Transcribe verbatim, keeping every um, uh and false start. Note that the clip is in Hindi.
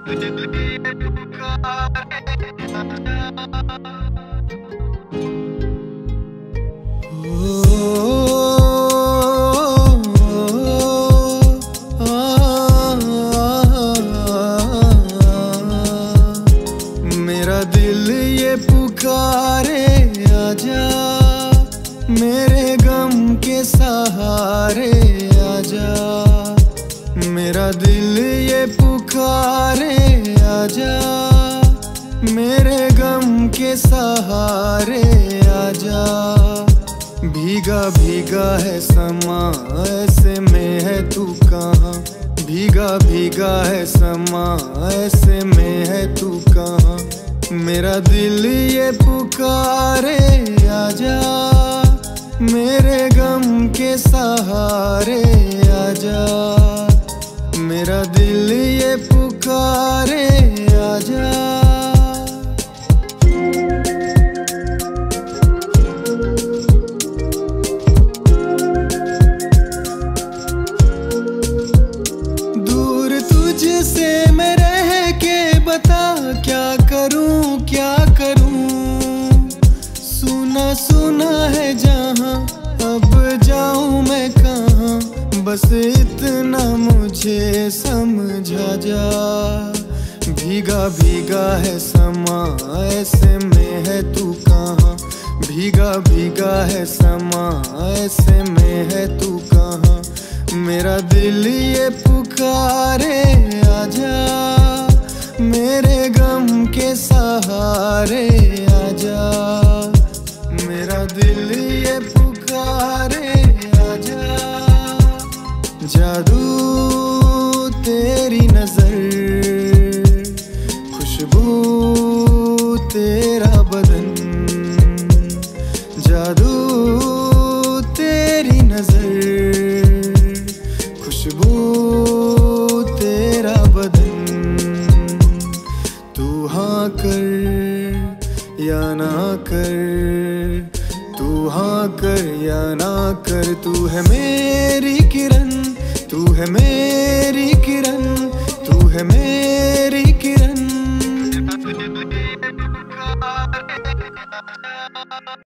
मेरा दिल ये पुकारे आजा, मेरे गम के सहारे आजा। मेरा दिल ये पुकारे आजा, मेरे गम के सहारे आजा। भीगा भीगा है समा, ऐसे में है तू कहाँ। भीगा भीगा है समा, ऐसे में है तू कहाँ। मेरा दिल ये पुकारे आजा, मेरे गम के सहारे आजा। मेरा दिल ये पुकारे आजा। दूर तुझसे मैं रह के बता क्या करूं क्या करूं। सुना सुना है जहां, अब जाऊं मैं कहां। बस इतना मुझे समझा जा। भीगा भीगा है समा, ऐसे में है तू कहाँ। भीगा भीगा है समा, ऐसे में है तू कहाँ। मेरा दिल ये पुकारे आजा, मेरे गम के सहारे आजा। मेरा दिल ये पुकारे आजा। जादू तेरी नजर, खुशबू तेरा बदन। जादू तेरी नजर, खुशबू तेरा बदन। तू हाँ कर या ना कर, तू हाँ कर या ना कर। तू है मेरी किरण, तू है मेरी किरण, तू है मेरी किरण।